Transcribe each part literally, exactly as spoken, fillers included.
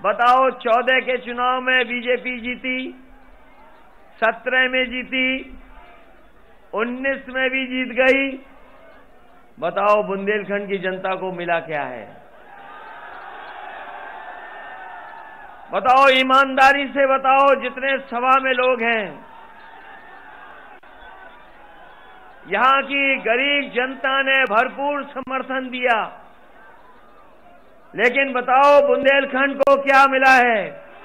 बताओ, चौदह के चुनाव में बीजेपी जीती, सत्रह में जीती, उन्नीस में भी जीत गई। बताओ बुंदेलखंड की जनता को मिला क्या है? बताओ ईमानदारी से बताओ, जितने सभा में लोग हैं, यहां की गरीब जनता ने भरपूर समर्थन दिया, लेकिन बताओ बुंदेलखंड को क्या मिला है?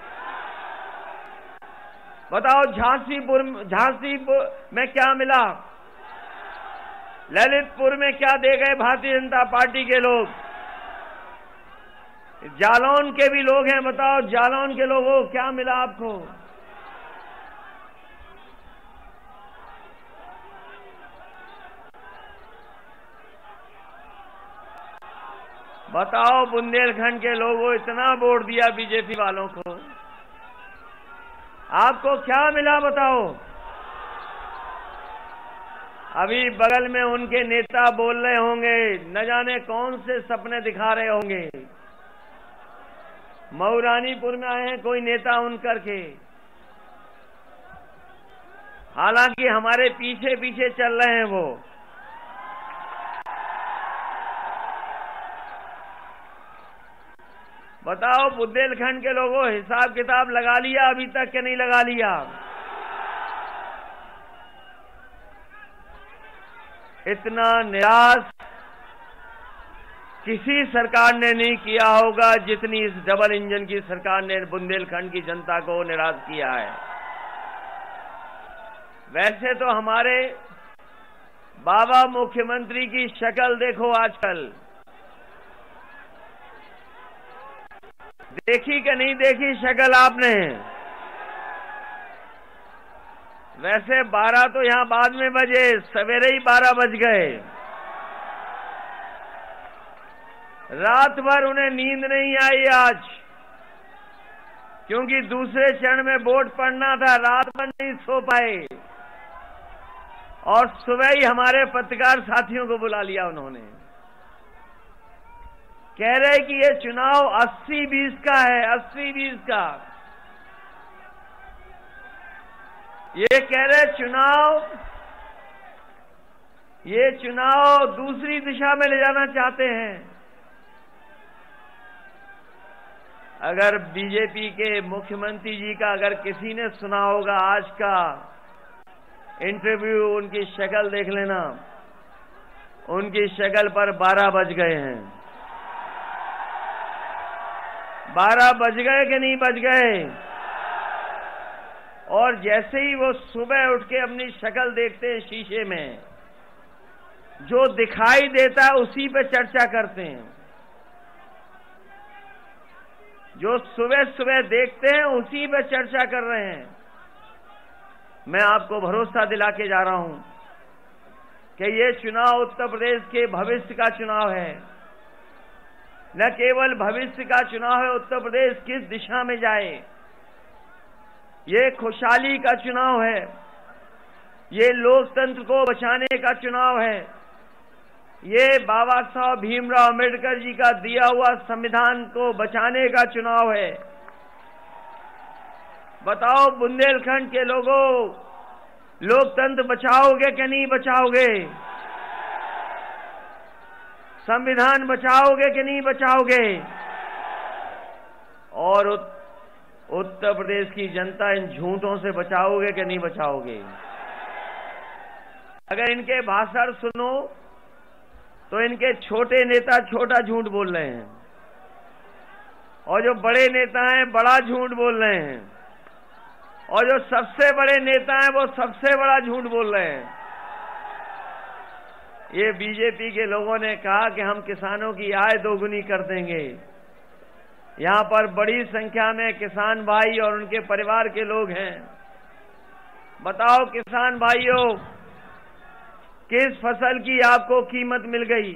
बताओ झांसीपुर झांसी में क्या मिला? ललितपुर में क्या दे गए भारतीय जनता पार्टी के लोग? जालौन के भी लोग हैं, बताओ जालौन के लोगों को क्या मिला आपको? बताओ बुंदेलखंड के लोगों इतना वोट दिया बीजेपी वालों को, आपको क्या मिला बताओ? अभी बगल में उनके नेता बोल रहे होंगे, न जाने कौन से सपने दिखा रहे होंगे। मऊरानीपुर में आए हैं कोई नेता उनकर के, हालांकि हमारे पीछे पीछे चल रहे हैं वो। बताओ बुंदेलखंड के लोगों हिसाब किताब लगा लिया अभी तक कि नहीं लगा लिया? इतना निराश किसी सरकार ने नहीं किया होगा जितनी इस डबल इंजन की सरकार ने बुंदेलखंड की जनता को निराश किया है। वैसे तो हमारे बाबा मुख्यमंत्री की शक्ल देखो आजकल, देखी कि नहीं देखी शक्ल आपने? वैसे बारह तो यहां बाद में बजे, सवेरे ही बारह बज गए। रात भर उन्हें नींद नहीं आई आज, क्योंकि दूसरे चरण में वोट पड़ना था, रात भर नहीं सो पाए और सुबह ही हमारे पत्रकार साथियों को बुला लिया उन्होंने। कह रहे कि ये चुनाव अस्सी बीस का है, अस्सी बीस का। ये कह रहे चुनाव ये चुनाव दूसरी दिशा में ले जाना चाहते हैं। अगर बीजेपी के मुख्यमंत्री जी का अगर किसी ने सुना होगा आज का इंटरव्यू, उनकी शक्ल देख लेना, उनकी शक्ल पर बारह बज गए हैं। बारह बज गए कि नहीं बज गए? और जैसे ही वो सुबह उठ के अपनी शक्ल देखते हैं शीशे में, जो दिखाई देता है उसी पे चर्चा करते हैं। जो सुबह सुबह देखते हैं उसी पे चर्चा कर रहे हैं। मैं आपको भरोसा दिला के जा रहा हूं कि ये चुनाव उत्तर प्रदेश के भविष्य का चुनाव है। न केवल भविष्य का चुनाव है, उत्तर प्रदेश किस दिशा में जाए, ये खुशहाली का चुनाव है, ये लोकतंत्र को बचाने का चुनाव है, ये बाबा साहब भीमराव अम्बेडकर जी का दिया हुआ संविधान को बचाने का चुनाव है। बताओ बुंदेलखंड के लोगों, लोकतंत्र बचाओगे कि नहीं बचाओगे? संविधान बचाओगे कि नहीं बचाओगे? और उत्तर प्रदेश की जनता इन झूठों से बचाओगे कि नहीं बचाओगे? अगर इनके भाषण सुनो तो इनके छोटे नेता छोटा झूठ बोल रहे हैं, और जो बड़े नेता हैं बड़ा झूठ बोल रहे हैं, और जो सबसे बड़े नेता हैं वो सबसे बड़ा झूठ बोल रहे हैं। ये बीजेपी के लोगों ने कहा कि हम किसानों की आय दोगुनी कर देंगे। यहां पर बड़ी संख्या में किसान भाई और उनके परिवार के लोग हैं। बताओ किसान भाइयों, किस फसल की आपको कीमत मिल गई?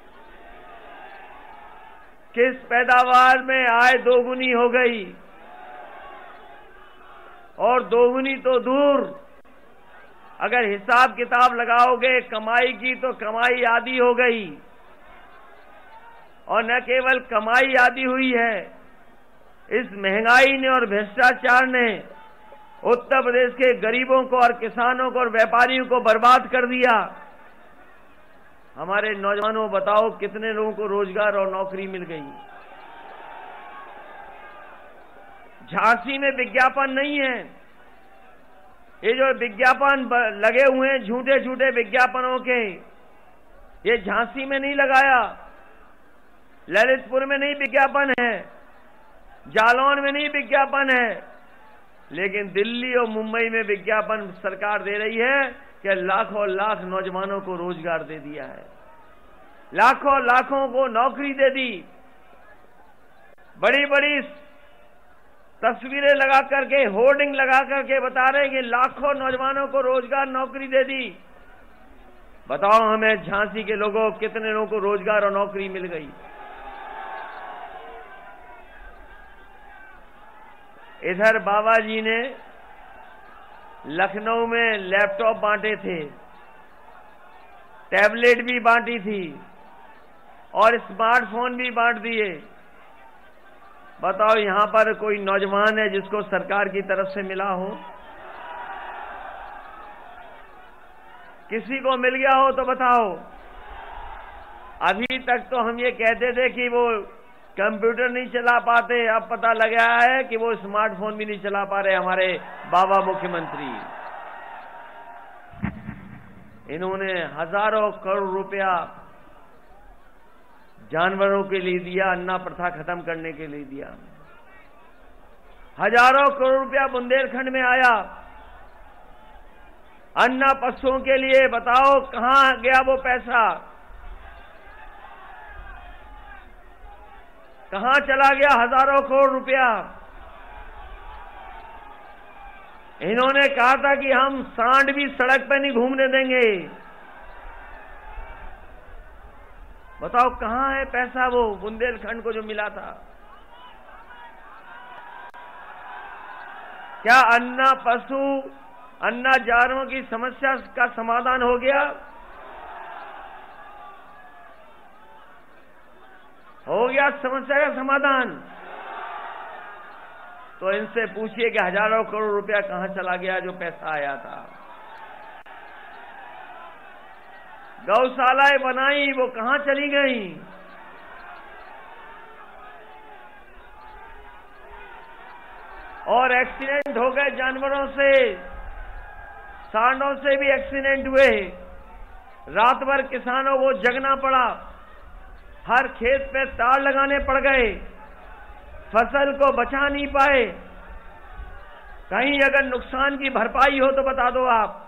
किस पैदावार में आय दोगुनी हो गई? और दोगुनी तो दूर, अगर हिसाब किताब लगाओगे कमाई की तो कमाई आधी हो गई। और न केवल कमाई आधी हुई है, इस महंगाई ने और भ्रष्टाचार ने उत्तर प्रदेश के गरीबों को और किसानों को और व्यापारियों को बर्बाद कर दिया। हमारे नौजवानों, बताओ कितने लोगों को रोजगार और नौकरी मिल गई। झांसी में विज्ञापन नहीं है। ये जो विज्ञापन लगे हुए हैं, झूठे झूठे विज्ञापनों के, ये झांसी में नहीं लगाया, ललितपुर में नहीं विज्ञापन है, जालौन में नहीं विज्ञापन है, लेकिन दिल्ली और मुंबई में विज्ञापन सरकार दे रही है कि लाखों लाख नौजवानों को रोजगार दे दिया है, लाखों लाखों को नौकरी दे दी। बड़ी बड़ी तस्वीरें लगा करके, होर्डिंग लगा करके बता रहे हैं कि लाखों नौजवानों को रोजगार नौकरी दे दी। बताओ हमें झांसी के लोगों, कितने लोगों को रोजगार और नौकरी मिल गई। इधर बाबा जी ने लखनऊ में लैपटॉप बांटे थे, टैबलेट भी बांटी थी और स्मार्टफोन भी बांट दिए। बताओ यहां पर कोई नौजवान है जिसको सरकार की तरफ से मिला हो? किसी को मिल गया हो तो बताओ। अभी तक तो हम ये कहते थे कि वो कंप्यूटर नहीं चला पाते, अब पता लगा है कि वो स्मार्टफोन भी नहीं चला पा रहे हमारे बाबा मुख्यमंत्री। इन्होंने हजारों करोड़ रुपया जानवरों के लिए दिया, अन्ना प्रथा खत्म करने के लिए दिया। हजारों करोड़ रुपया बुंदेलखंड में आया अन्ना पशुओं के लिए। बताओ कहां गया वो पैसा, कहां चला गया हजारों करोड़ रुपया। इन्होंने कहा था कि हम सांड भी सड़क पर नहीं घूमने देंगे। बताओ कहां है पैसा वो बुंदेलखंड को जो मिला था? क्या अन्ना पशु, अन्ना जानवरों की समस्या का समाधान हो गया? हो गया समस्या का समाधान? तो इनसे पूछिए कि हजारों करोड़ रुपया कहां चला गया जो पैसा आया था। गौशालाएं बनाई, वो कहां चली गई? और एक्सीडेंट हो गए जानवरों से, सांडों से भी एक्सीडेंट हुए। रात भर किसानों को जगना पड़ा, हर खेत पे तार लगाने पड़ गए, फसल को बचा नहीं पाए। कहीं अगर नुकसान की भरपाई हो तो बता दो आप।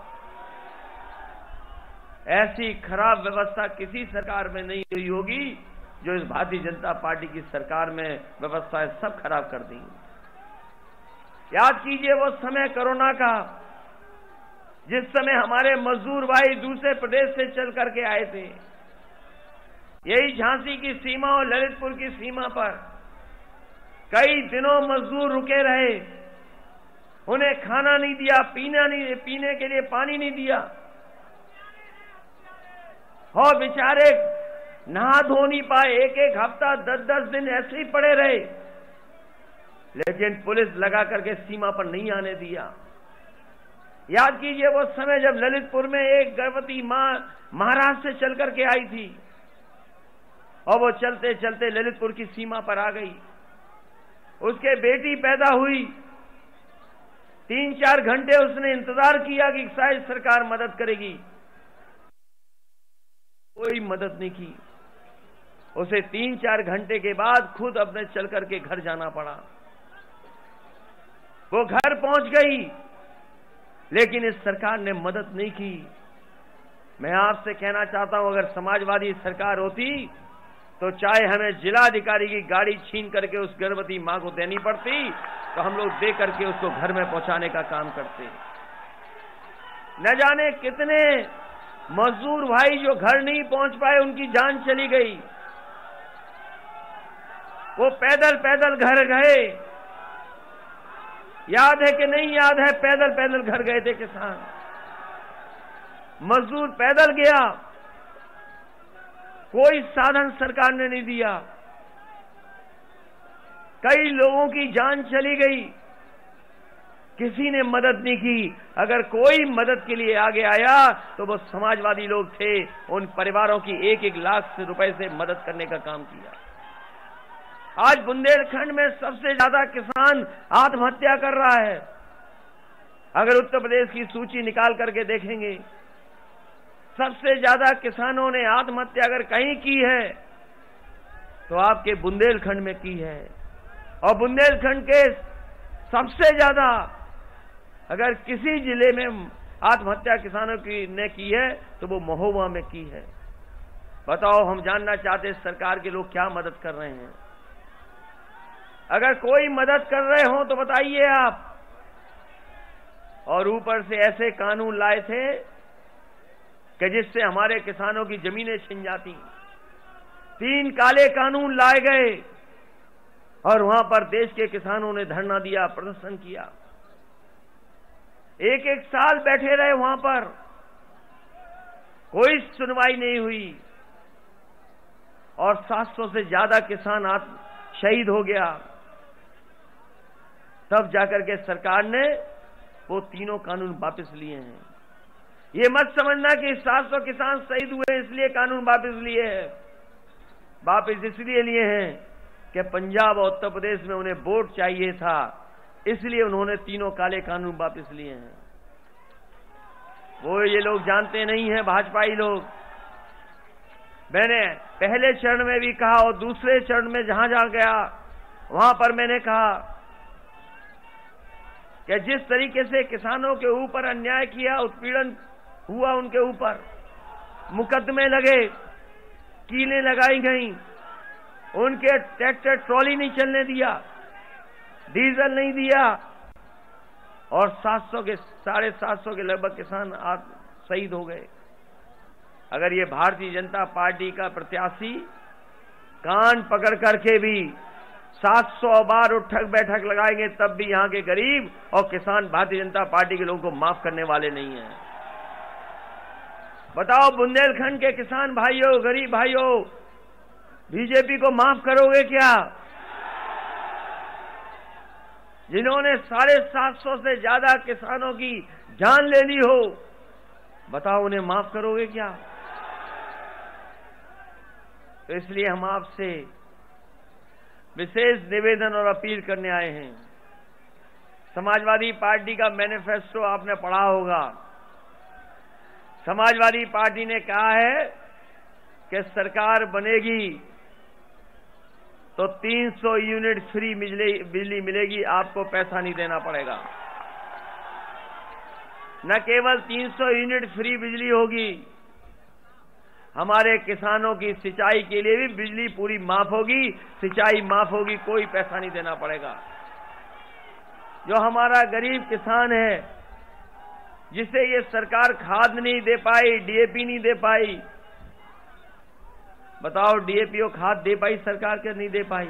ऐसी खराब व्यवस्था किसी सरकार में नहीं हुई होगी जो इस भारतीय जनता पार्टी की सरकार में व्यवस्थाएं सब खराब कर दी। याद कीजिए वो समय कोरोना का, जिस समय हमारे मजदूर भाई दूसरे प्रदेश से चल करके आए थे। यही झांसी की सीमा और ललितपुर की सीमा पर कई दिनों मजदूर रुके रहे। उन्हें खाना नहीं दिया, पीना नहीं, पीने के लिए पानी नहीं दिया, और बेचारे नहा धो नहीं पाए। एक एक हफ्ता, दस दस दिन ऐसे ही पड़े रहे, लेकिन पुलिस लगा करके सीमा पर नहीं आने दिया। याद कीजिए वो समय जब ललितपुर में एक गर्भवती मां महाराष्ट्र से चल करके आई थी और वो चलते चलते ललितपुर की सीमा पर आ गई। उसके बेटी पैदा हुई। तीन चार घंटे उसने इंतजार किया कि शायद सरकार मदद करेगी, कोई मदद नहीं की। उसे तीन चार घंटे के बाद खुद अपने चल करके घर जाना पड़ा। वो घर पहुंच गई, लेकिन इस सरकार ने मदद नहीं की। मैं आपसे कहना चाहता हूं, अगर समाजवादी सरकार होती तो चाहे हमें जिलाधिकारी की गाड़ी छीन करके उस गर्भवती मां को देनी पड़ती, तो हम लोग दे करके उसको घर में पहुंचाने का काम करते। न जाने कितने मजदूर भाई जो घर नहीं पहुंच पाए, उनकी जान चली गई। वो पैदल पैदल घर गए। याद है कि नहीं याद है? पैदल पैदल घर गए थे किसान, मजदूर पैदल गया। कोई साधन सरकार ने नहीं दिया। कई लोगों की जान चली गई, किसी ने मदद नहीं की। अगर कोई मदद के लिए आगे आया तो वो समाजवादी लोग थे। उन परिवारों की एक एक लाख रुपए से मदद करने का काम किया। आज बुंदेलखंड में सबसे ज्यादा किसान आत्महत्या कर रहा है। अगर उत्तर प्रदेश की सूची निकाल करके देखेंगे, सबसे ज्यादा किसानों ने आत्महत्या अगर कहीं की है तो आपके बुंदेलखंड में की है। और बुंदेलखंड के सबसे ज्यादा अगर किसी जिले में आत्महत्या किसानों की ने की है तो वो महोबा में की है। बताओ, हम जानना चाहते हैं सरकार के लोग क्या मदद कर रहे हैं। अगर कोई मदद कर रहे हो तो बताइए आप। और ऊपर से ऐसे कानून लाए थे कि जिससे हमारे किसानों की जमीनें छिन जाती। तीन काले कानून लाए गए और वहां पर देश के किसानों ने धरना दिया, प्रदर्शन किया। एक एक साल बैठे रहे वहां पर, कोई सुनवाई नहीं हुई और सात सौ से ज्यादा किसान शहीद हो गया। तब जाकर के सरकार ने वो तीनों कानून वापस लिए हैं। ये मत समझना कि सात सौ किसान शहीद हुए इसलिए कानून वापस लिए हैं। वापस इसलिए लिए हैं कि पंजाब और उत्तर प्रदेश में उन्हें वोट चाहिए था, इसलिए उन्होंने तीनों काले कानून वापस लिए हैं। वो ये लोग जानते नहीं हैं, भाजपाई लोग। मैंने पहले चरण में भी कहा और दूसरे चरण में जहां जहां गया वहां पर मैंने कहा कि जिस तरीके से किसानों के ऊपर अन्याय किया, उत्पीड़न हुआ, उनके ऊपर मुकदमे लगे, कीलें लगाई गईं, उनके ट्रैक्टर ट्रॉली नहीं चलने दिया, डीजल नहीं दिया और सात सौ के साढ़े सात सौ के लगभग किसान आज शहीद हो गए। अगर ये भारतीय जनता पार्टी का प्रत्याशी कान पकड़ करके भी सात सौ बार उठक बैठक लगाएंगे तब भी यहां के गरीब और किसान भारतीय जनता पार्टी के लोगों को माफ करने वाले नहीं हैं। बताओ, बुंदेलखंड के किसान भाइयों, गरीब भाइयों, बीजेपी को माफ करोगे क्या? जिन्होंने साढ़े सात सौ से ज्यादा किसानों की जान ले ली हो, बताओ उन्हें माफ करोगे क्या? तो इसलिए हम आपसे विशेष निवेदन और अपील करने आए हैं। समाजवादी पार्टी का मैनिफेस्टो आपने पढ़ा होगा। समाजवादी पार्टी ने कहा है कि सरकार बनेगी तो तीन सौ यूनिट फ्री बिजली मिलेगी, आपको पैसा नहीं देना पड़ेगा। न केवल तीन सौ यूनिट फ्री बिजली होगी, हमारे किसानों की सिंचाई के लिए भी बिजली पूरी माफ होगी, सिंचाई माफ होगी, कोई पैसा नहीं देना पड़ेगा। जो हमारा गरीब किसान है, जिसे ये सरकार खाद नहीं दे पाई, डीएपी नहीं दे पाई, बताओ डीएपी और खाद दे पाई सरकार के? नहीं दे पाई।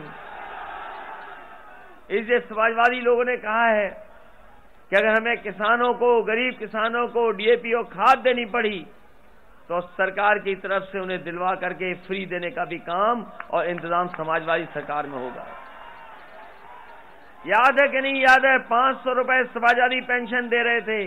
इसलिए समाजवादी लोगों ने कहा है कि अगर हमें किसानों को, गरीब किसानों को डीएपी और खाद देनी पड़ी तो सरकार की तरफ से उन्हें दिलवा करके फ्री देने का भी काम और इंतजाम समाजवादी सरकार में होगा। याद है कि नहीं याद है, पांच सौ रुपए समाजवादी पेंशन दे रहे थे।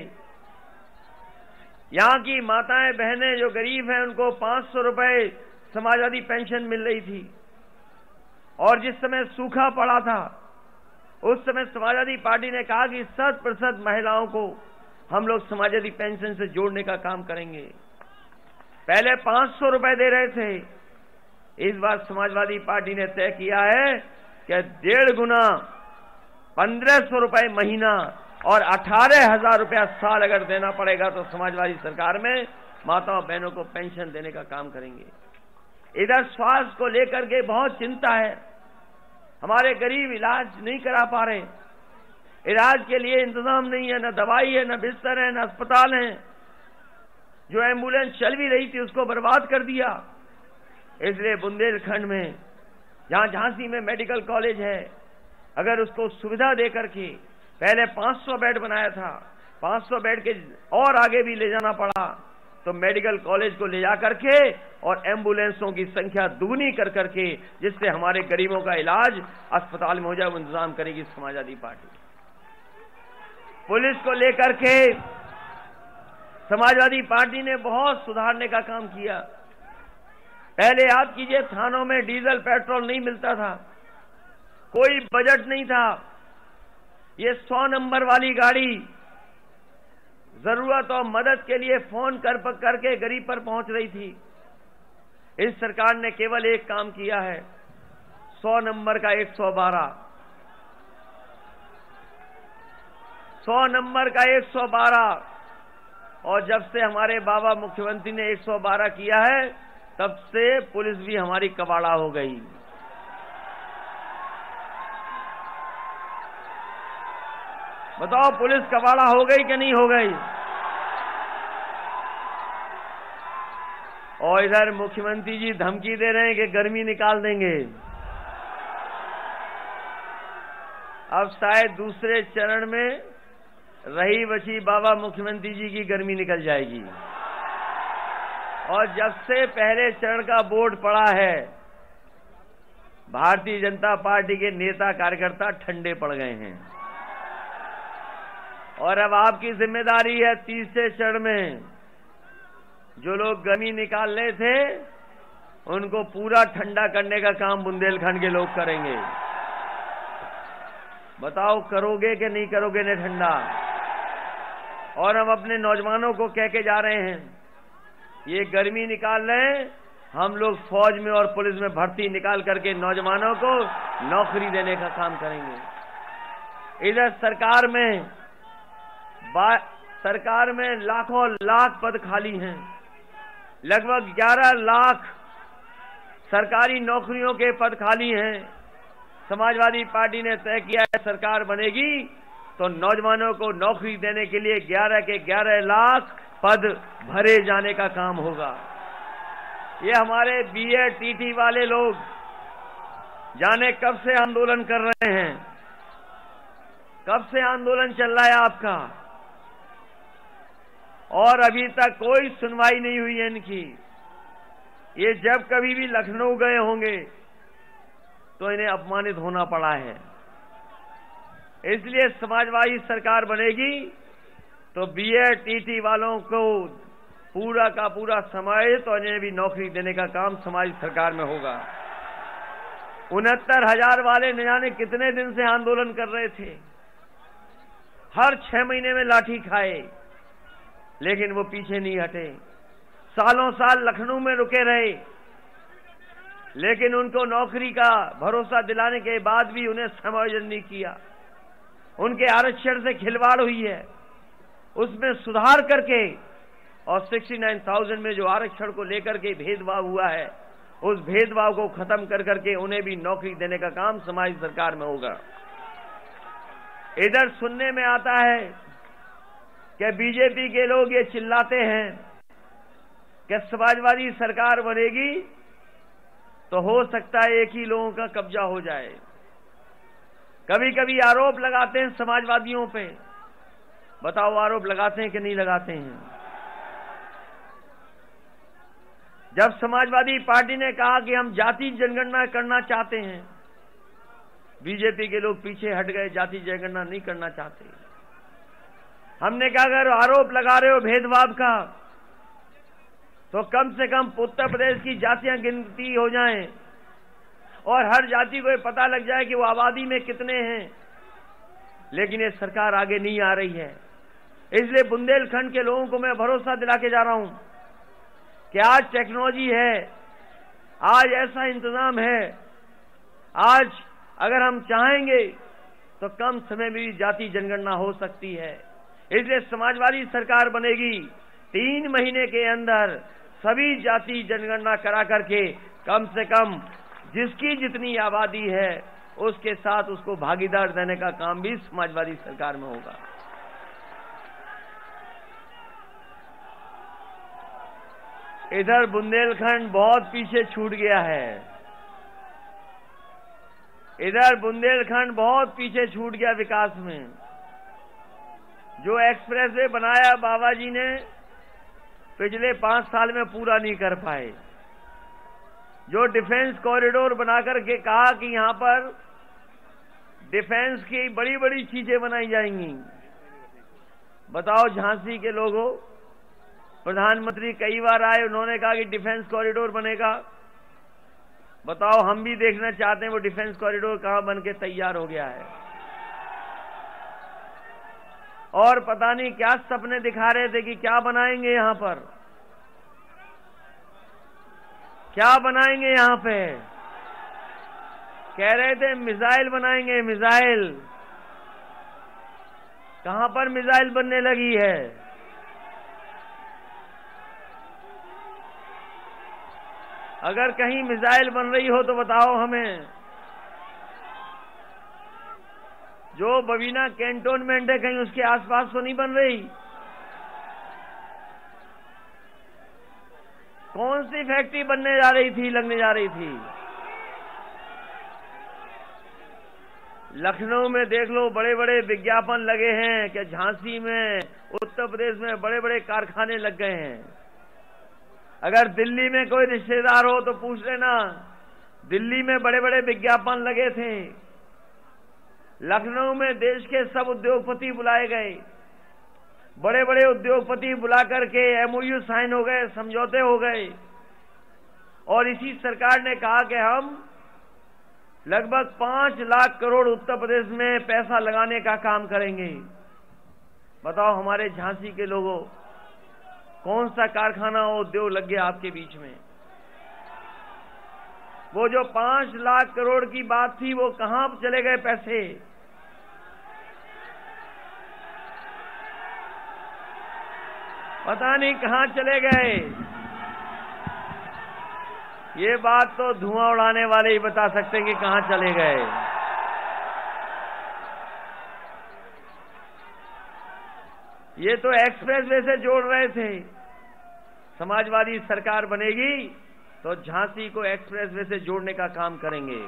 यहां की माताएं बहनें जो गरीब हैं उनको पांच सौ रुपए समाजवादी पेंशन मिल रही थी। और जिस समय सूखा पड़ा था उस समय समाजवादी पार्टी ने कहा कि शत प्रतिशत महिलाओं को हम लोग समाजवादी पेंशन से जोड़ने का काम करेंगे। पहले पांच सौ रुपए दे रहे थे, इस बार समाजवादी पार्टी ने तय किया है कि डेढ़ गुना पंद्रह सौ रुपए महीना और अठारह हजार रुपया साल अगर देना पड़ेगा तो समाजवादी सरकार में माताओं बहनों को पेंशन देने का काम करेंगे। इधर स्वास्थ्य को लेकर के बहुत चिंता है। हमारे गरीब इलाज नहीं करा पा रहे, इलाज के लिए इंतजाम नहीं है, न दवाई है, न बिस्तर है, न अस्पताल है। जो एम्बुलेंस चल भी रही थी उसको बर्बाद कर दिया। इसलिए बुंदेलखंड में जहां झांसी में मेडिकल कॉलेज है, अगर उसको सुविधा देकर के पहले पांच सौ बेड बनाया था, पांच सौ बेड के और आगे भी ले जाना पड़ा, तो मेडिकल कॉलेज को ले जा करके और एम्बुलेंसों की संख्या दुगनी कर करके जिससे हमारे गरीबों का इलाज अस्पताल में हो जाए, वो इंतजाम करेगी समाजवादी पार्टी। पुलिस को लेकर के समाजवादी पार्टी ने बहुत सुधारने का काम किया। पहले याद कीजिए, थानों में डीजल पेट्रोल नहीं मिलता था, कोई बजट नहीं था। ये सौ नंबर वाली गाड़ी जरूरत और मदद के लिए फोन कर करके गरीब पर पहुंच रही थी। इस सरकार ने केवल एक काम किया है, सौ नंबर का एक सौ बारह, सौ नंबर का एक सौ बारह। और जब से हमारे बाबा मुख्यमंत्री ने एक सौ बारह किया है, तब से पुलिस भी हमारी कबाड़ा हो गई। बताओ, पुलिस कबाड़ा हो गई कि नहीं हो गई? और इधर मुख्यमंत्री जी धमकी दे रहे हैं कि गर्मी निकाल देंगे। अब शायद दूसरे चरण में रही बची बाबा मुख्यमंत्री जी की गर्मी निकल जाएगी। और जब से पहले चरण का बोर्ड पड़ा है, भारतीय जनता पार्टी के नेता कार्यकर्ता ठंडे पड़ गए हैं। और अब आपकी जिम्मेदारी है, तीसरे चरण में जो लोग गर्मी निकाल रहे थे उनको पूरा ठंडा करने का काम बुंदेलखंड के लोग करेंगे। बताओ, करोगे कि नहीं करोगे ने ठंडा? और हम अपने नौजवानों को कह के जा रहे हैं, ये गर्मी निकाल रहे हैं, हम लोग फौज में और पुलिस में भर्ती निकाल करके नौजवानों को नौकरी देने का काम करेंगे। इधर सरकार में सरकार में लाखों लाख पद खाली हैं। लगभग ग्यारह लाख सरकारी नौकरियों के पद खाली हैं। समाजवादी पार्टी ने तय किया है, सरकार बनेगी तो नौजवानों को नौकरी देने के लिए ग्यारह के ग्यारह लाख पद भरे जाने का काम होगा। ये हमारे बीए टीटी वाले लोग जाने कब से आंदोलन कर रहे हैं, कब से आंदोलन चल रहा है आपका, और अभी तक कोई सुनवाई नहीं हुई है इनकी। ये जब कभी भी लखनऊ गए होंगे तो इन्हें अपमानित होना पड़ा है। इसलिए समाजवादी सरकार बनेगी तो बीए टीटी वालों को पूरा का पूरा समाहित और इन्हें भी नौकरी देने का काम समाज सरकार में होगा। उनहत्तर हजार वाले न जाने कितने दिन से आंदोलन कर रहे थे, हर छह महीने में लाठी खाए, लेकिन वो पीछे नहीं हटे। सालों साल लखनऊ में रुके रहे, लेकिन उनको नौकरी का भरोसा दिलाने के बाद भी उन्हें समायोजन नहीं किया। उनके आरक्षण से खिलवाड़ हुई है, उसमें सुधार करके और उनहत्तर हज़ार में जो आरक्षण को लेकर के भेदभाव हुआ है, उस भेदभाव को खत्म कर करके उन्हें भी नौकरी देने का काम समाज सरकार में होगा। इधर सुनने में आता है कि बीजेपी के लोग ये चिल्लाते हैं कि समाजवादी सरकार बनेगी तो हो सकता है एक ही लोगों का कब्जा हो जाए। कभी कभी आरोप लगाते हैं समाजवादियों पे। बताओ, आरोप लगाते हैं कि नहीं लगाते हैं? जब समाजवादी पार्टी ने कहा कि हम जाति जनगणना करना चाहते हैं, बीजेपी के लोग पीछे हट गए, जाति जनगणना नहीं करना चाहते। हमने कहा अगर आरोप लगा रहे हो भेदभाव का तो कम से कम उत्तर प्रदेश की जातियां गिनती हो जाएं और हर जाति को पता लग जाए कि वो आबादी में कितने हैं। लेकिन ये सरकार आगे नहीं आ रही है। इसलिए बुंदेलखंड के लोगों को मैं भरोसा दिला के जा रहा हूं कि आज टेक्नोलॉजी है, आज ऐसा इंतजाम है, आज अगर हम चाहेंगे तो कम समय में भी जाति जनगणना हो सकती है। इसलिए समाजवादी सरकार बनेगी, तीन महीने के अंदर सभी जाति जनगणना करा करके कम से कम जिसकी जितनी आबादी है उसके साथ उसको भागीदार देने का काम भी समाजवादी सरकार में होगा। इधर बुंदेलखंड बहुत पीछे छूट गया है। इधर बुंदेलखंड बहुत पीछे छूट गया विकास में। जो एक्सप्रेसवे बनाया बाबा जी ने, पिछले पांच साल में पूरा नहीं कर पाए। जो डिफेंस कॉरिडोर बनाकर के कहा कि यहां पर डिफेंस की बड़ी बड़ी चीजें बनाई जाएंगी। बताओ झांसी के लोगों, प्रधानमंत्री कई बार आए, उन्होंने कहा कि डिफेंस कॉरिडोर बनेगा। बताओ, हम भी देखना चाहते हैं वो डिफेंस कॉरिडोर कहां बन के तैयार हो गया है। और पता नहीं क्या सपने दिखा रहे थे कि क्या बनाएंगे यहां पर, क्या बनाएंगे यहां पे। कह रहे थे मिसाइल बनाएंगे, मिसाइल। कहां पर मिसाइल बनने लगी है? अगर कहीं मिसाइल बन रही हो तो बताओ हमें। जो बबीना कैंटोनमेंट है, कहीं उसके आसपास तो नहीं बन रही? कौन सी फैक्ट्री बनने जा रही थी, लगने जा रही थी? लखनऊ में देख लो, बड़े बड़े विज्ञापन लगे हैं कि झांसी में, उत्तर प्रदेश में बड़े बड़े कारखाने लग गए हैं। अगर दिल्ली में कोई रिश्तेदार हो तो पूछ लेना, दिल्ली में बड़े बड़े विज्ञापन लगे थे। लखनऊ में देश के सब उद्योगपति बुलाए गए, बड़े बड़े उद्योगपति बुला करके एमओयू साइन हो गए, समझौते हो गए। और इसी सरकार ने कहा कि हम लगभग पांच लाख करोड़ उत्तर प्रदेश में पैसा लगाने का काम करेंगे। बताओ हमारे झांसी के लोगों, कौन सा कारखाना और उद्योग लग गया आपके बीच में? वो जो पांच लाख करोड़ की बात थी, वो कहां चले गए पैसे? पता नहीं कहां चले गए। ये बात तो धुआं उड़ाने वाले ही बता सकते हैं कि कहां चले गए। ये तो एक्सप्रेसवे से जोड़ रहे थे। समाजवादी सरकार बनेगी तो झांसी को एक्सप्रेसवे से जोड़ने का काम करेंगे।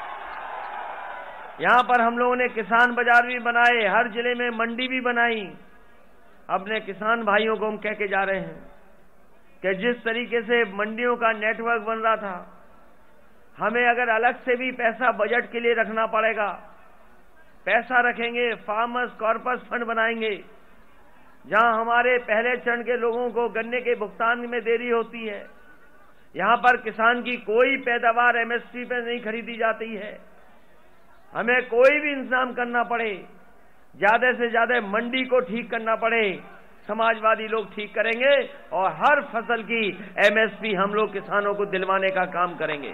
यहां पर हम लोगों ने किसान बाजार भी बनाए, हर जिले में मंडी भी बनाई। अपने किसान भाइयों को हम कह के जा रहे हैं कि जिस तरीके से मंडियों का नेटवर्क बन रहा था, हमें अगर अलग से भी पैसा बजट के लिए रखना पड़ेगा, पैसा रखेंगे, फार्मर्स कॉर्पस फंड बनाएंगे, जहां हमारे पहले चरण के लोगों को गन्ने के भुगतान में देरी होती है। यहां पर किसान की कोई पैदावार एमएसपी पे नहीं खरीदी जाती है। हमें कोई भी इंतजाम करना पड़े, ज्यादा से ज्यादा मंडी को ठीक करना पड़े, समाजवादी लोग ठीक करेंगे और हर फसल की एमएसपी हम लोग किसानों को दिलवाने का काम करेंगे।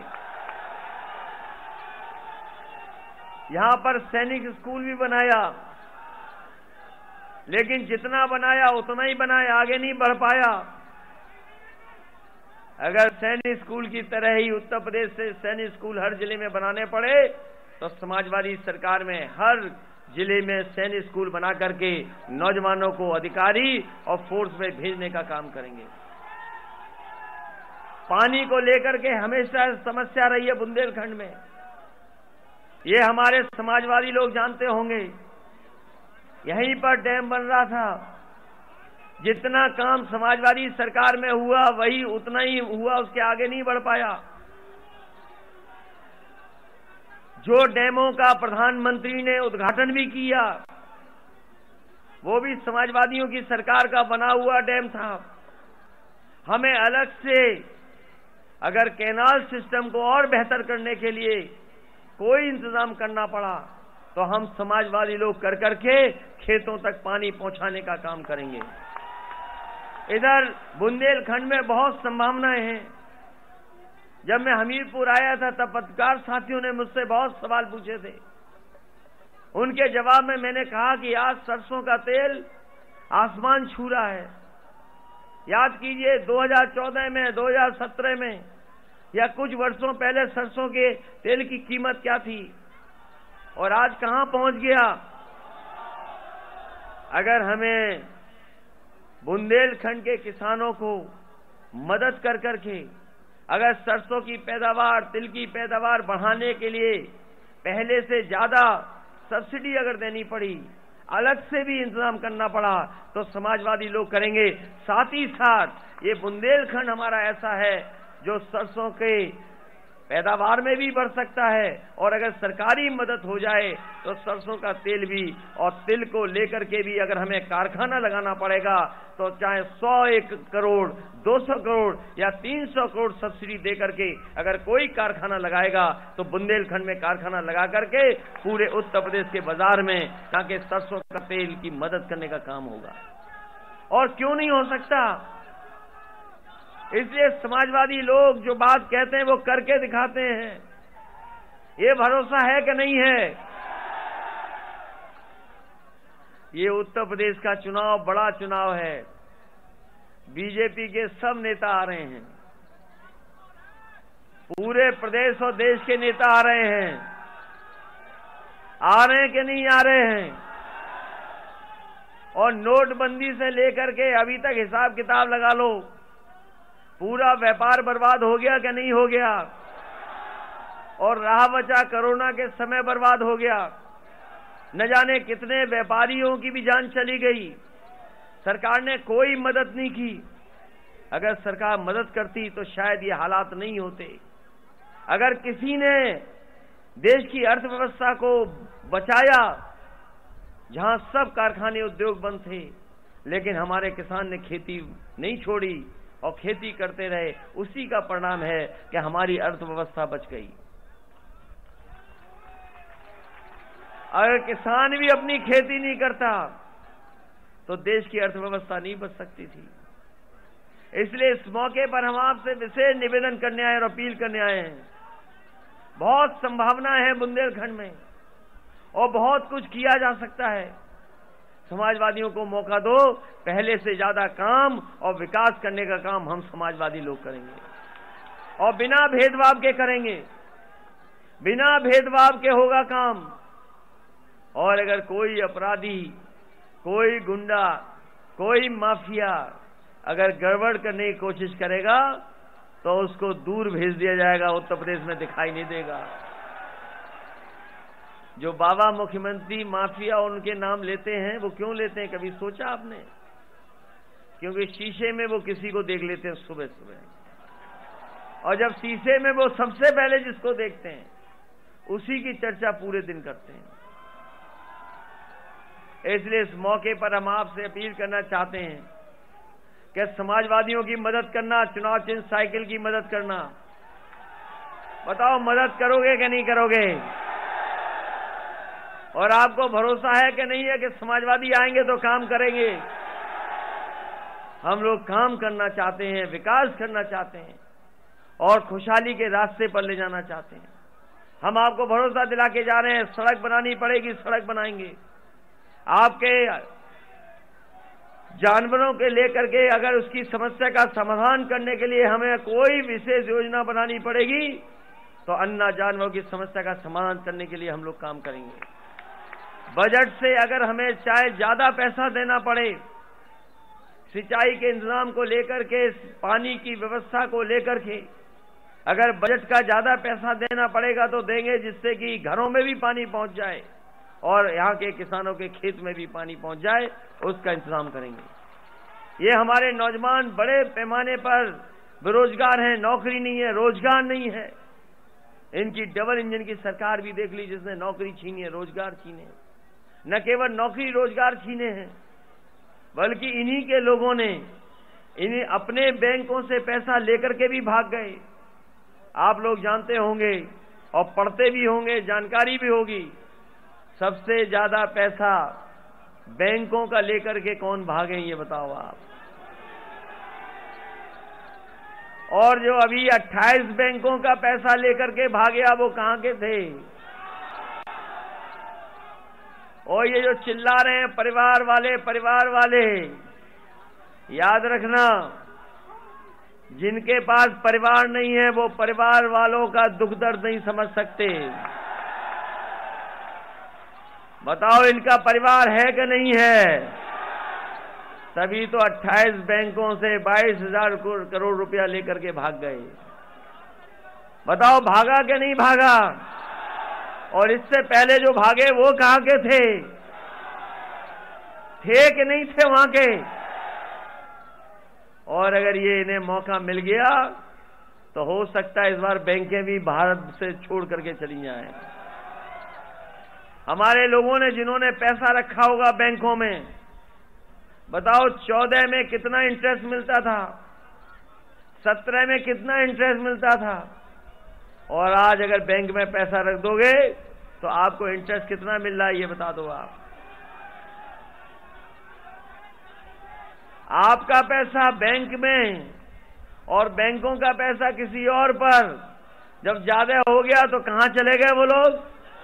यहां पर सैनिक स्कूल भी बनाया, लेकिन जितना बनाया उतना ही बनाया, आगे नहीं बढ़ पाया। अगर सैनिक स्कूल की तरह ही उत्तर प्रदेश से सैनिक स्कूल हर जिले में बनाने पड़े तो समाजवादी सरकार में हर जिले में सैनिक स्कूल बना करके नौजवानों को अधिकारी और फोर्स में भेजने का काम करेंगे। पानी को लेकर के हमेशा समस्या रही है बुंदेलखंड में, ये हमारे समाजवादी लोग जानते होंगे। यहीं पर डैम बन रहा था, जितना काम समाजवादी सरकार में हुआ वही उतना ही हुआ, उसके आगे नहीं बढ़ पाया। जो डैमों का प्रधानमंत्री ने उद्घाटन भी किया, वो भी समाजवादियों की सरकार का बना हुआ डैम था। हमें अलग से अगर कैनाल सिस्टम को और बेहतर करने के लिए कोई इंतजाम करना पड़ा तो हम समाजवादी लोग कर करके खेतों तक पानी पहुंचाने का काम करेंगे। इधर बुंदेलखंड में बहुत संभावनाएं हैं। जब मैं हमीरपुर आया था तब पत्रकार साथियों ने मुझसे बहुत सवाल पूछे थे। उनके जवाब में मैंने कहा कि आज सरसों का तेल आसमान छू रहा है। याद कीजिए दो हज़ार चौदह में, दो हज़ार सत्रह में या कुछ वर्षों पहले सरसों के तेल की कीमत क्या थी और आज कहां पहुंच गया। अगर हमें बुंदेलखंड के किसानों को मदद कर करके अगर सरसों की पैदावार, तिल की पैदावार बढ़ाने के लिए पहले से ज्यादा सब्सिडी अगर देनी पड़ी, अलग से भी इंतजाम करना पड़ा तो समाजवादी लोग करेंगे। साथ ही साथ ये बुंदेलखंड हमारा ऐसा है जो सरसों के पैदावार में भी बढ़ सकता है, और अगर सरकारी मदद हो जाए तो सरसों का तेल भी और तिल को लेकर के भी अगर हमें कारखाना लगाना पड़ेगा तो चाहे सौ एक करोड़, दो सौ करोड़ या तीन सौ करोड़ सब्सिडी दे करके अगर कोई कारखाना लगाएगा तो बुंदेलखंड में कारखाना लगा करके पूरे उत्तर प्रदेश के बाजार में ताकि सरसों का तेल की मदद करने का काम होगा। और क्यों नहीं हो सकता? इसलिए समाजवादी लोग जो बात कहते हैं वो करके दिखाते हैं। ये भरोसा है कि नहीं है? ये उत्तर प्रदेश का चुनाव बड़ा चुनाव है। बीजेपी के सब नेता आ रहे हैं, पूरे प्रदेश और देश के नेता आ रहे हैं। आ रहे हैं कि नहीं आ रहे हैं? और नोटबंदी से लेकर के अभी तक हिसाब किताब लगा लो, पूरा व्यापार बर्बाद हो गया कि नहीं हो गया? और रहा बचा कोरोना के समय बर्बाद हो गया। न जाने कितने व्यापारियों की भी जान चली गई। सरकार ने कोई मदद नहीं की। अगर सरकार मदद करती तो शायद ये हालात नहीं होते। अगर किसी ने देश की अर्थव्यवस्था को बचाया, जहां सब कारखाने उद्योग बंद थे, लेकिन हमारे किसान ने खेती नहीं छोड़ी और खेती करते रहे, उसी का परिणाम है कि हमारी अर्थव्यवस्था बच गई। अगर किसान भी अपनी खेती नहीं करता तो देश की अर्थव्यवस्था नहीं बच सकती थी। इसलिए इस मौके पर हम आपसे विशेष निवेदन करने आए और अपील करने आए हैं। बहुत संभावना है बुंदेलखंड में और बहुत कुछ किया जा सकता है। समाजवादियों को मौका दो, पहले से ज्यादा काम और विकास करने का काम हम समाजवादी लोग करेंगे और बिना भेदभाव के करेंगे। बिना भेदभाव के होगा काम। और अगर कोई अपराधी, कोई गुंडा, कोई माफिया अगर गड़बड़ करने की कोशिश करेगा तो उसको दूर भेज दिया जाएगा, उत्तर प्रदेश में दिखाई नहीं देगा। जो बाबा मुख्यमंत्री माफिया उनके नाम लेते हैं, वो क्यों लेते हैं, कभी सोचा आपने? क्योंकि शीशे में वो किसी को देख लेते हैं सुबह सुबह, और जब शीशे में वो सबसे पहले जिसको देखते हैं उसी की चर्चा पूरे दिन करते हैं। इसलिए इस मौके पर हम आपसे अपील करना चाहते हैं कि समाजवादियों की मदद करना, चुनाव चिन्ह साइकिल की मदद करना। बताओ मदद करोगे कि नहीं करोगे? और आपको भरोसा है कि नहीं है कि समाजवादी आएंगे तो काम करेंगे? हम लोग काम करना चाहते हैं, विकास करना चाहते हैं और खुशहाली के रास्ते पर ले जाना चाहते हैं। हम आपको भरोसा दिला के जा रहे हैं, सड़क बनानी पड़ेगी, सड़क बनाएंगे। आपके जानवरों के लेकर के अगर उसकी समस्या का समाधान करने के लिए हमें कोई विशेष योजना बनानी पड़ेगी तो अन्ना जानवरों की समस्या का समाधान करने के लिए हम लोग काम करेंगे। बजट से अगर हमें चाहे ज्यादा पैसा देना पड़े, सिंचाई के इंतजाम को लेकर के, पानी की व्यवस्था को लेकर के अगर बजट का ज्यादा पैसा देना पड़ेगा तो देंगे, जिससे कि घरों में भी पानी पहुंच जाए और यहाँ के किसानों के खेत में भी पानी पहुंच जाए, उसका इंतजाम करेंगे। ये हमारे नौजवान बड़े पैमाने पर बेरोजगार हैं, नौकरी नहीं है, रोजगार नहीं है। इनकी डबल इंजन की सरकार भी देख ली, जिसने नौकरी छीनी है, रोजगार छीने। न केवल नौकरी रोजगार छीने हैं, बल्कि इन्हीं के लोगों ने इन्हें अपने बैंकों से पैसा लेकर के भी भाग गए। आप लोग जानते होंगे और पढ़ते भी होंगे, जानकारी भी होगी, सबसे ज्यादा पैसा बैंकों का लेकर के कौन भागे, ये बताओ आप। और जो अभी अट्ठाईस बैंकों का पैसा लेकर के भागे, वो कहां के थे? और ये जो चिल्ला रहे हैं परिवार वाले, परिवार वाले, याद रखना, जिनके पास परिवार नहीं है वो परिवार वालों का दुख दर्द नहीं समझ सकते। बताओ इनका परिवार है कि नहीं है? तभी तो अट्ठाईस बैंकों से बाईस हजार करोड़ रुपया लेकर के भाग गए। बताओ भागा कि नहीं भागा? और इससे पहले जो भागे वो कहां के थे? थे कि नहीं थे वहां के? और अगर ये इन्हें मौका मिल गया तो हो सकता है इस बार बैंकें भी भारत से छोड़ करके चली जाएं। हमारे लोगों ने जिन्होंने पैसा रखा होगा बैंकों में, बताओ चौदह में कितना इंटरेस्ट मिलता था, सत्रह में कितना इंटरेस्ट मिलता था, और आज अगर बैंक में पैसा रख दोगे तो आपको इंटरेस्ट कितना मिल रहा है ये बता दो आप। आपका पैसा बैंक में और बैंकों का पैसा किसी और पर जब ज्यादा हो गया तो कहां चले गए वो लोग?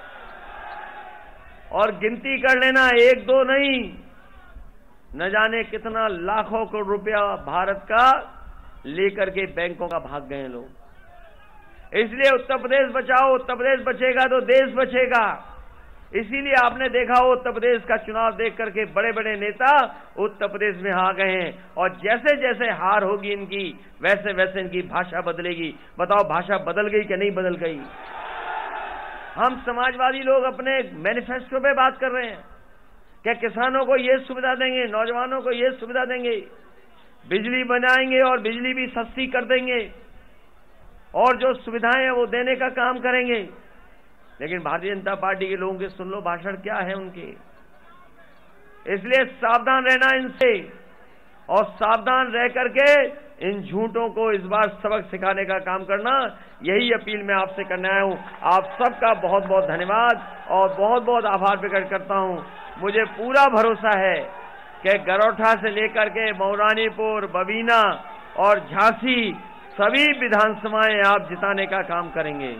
और गिनती कर लेना, एक दो नहीं, न जाने कितना लाखों करोड़ रुपया भारत का लेकर के बैंकों का भाग गए लोग। इसलिए उत्तर प्रदेश बचाओ, उत्तर प्रदेश बचेगा तो देश बचेगा। इसीलिए आपने देखा हो उत्तर प्रदेश का चुनाव देख करके बड़े बड़े नेता उत्तर प्रदेश में आ गए हैं, और जैसे जैसे हार होगी इनकी वैसे वैसे इनकी भाषा बदलेगी। बताओ भाषा बदल गई कि नहीं बदल गई? हम समाजवादी लोग अपने मैनिफेस्टो पे बात कर रहे हैं, क्या किसानों को ये सुविधा देंगे, नौजवानों को ये सुविधा देंगे, बिजली बनाएंगे और बिजली भी सस्ती कर देंगे, और जो सुविधाएं हैं वो देने का काम करेंगे। लेकिन भारतीय जनता पार्टी के लोगों के सुन लो भाषण क्या है उनके। इसलिए सावधान रहना इनसे, और सावधान रह करके इन झूठों को इस बार सबक सिखाने का काम करना, यही अपील मैं आपसे करने आया हूं। आप सबका बहुत बहुत धन्यवाद और बहुत बहुत आभार प्रकट करता हूं। मुझे पूरा भरोसा है कि गरोठा से लेकर के मऊरानीपुर, बबीना और झांसी सभी विधानसभाएं आप जिताने का काम करेंगे।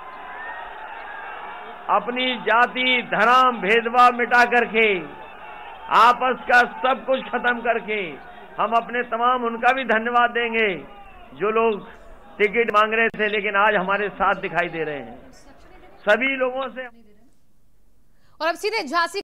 अपनी जाति धर्म भेदभाव मिटा करके, आपस का सब कुछ खत्म करके हम अपने तमाम उनका भी धन्यवाद देंगे जो लोग टिकट मांग रहे थे लेकिन आज हमारे साथ दिखाई दे रहे हैं। सभी लोगों से। और अब सीधे झांसी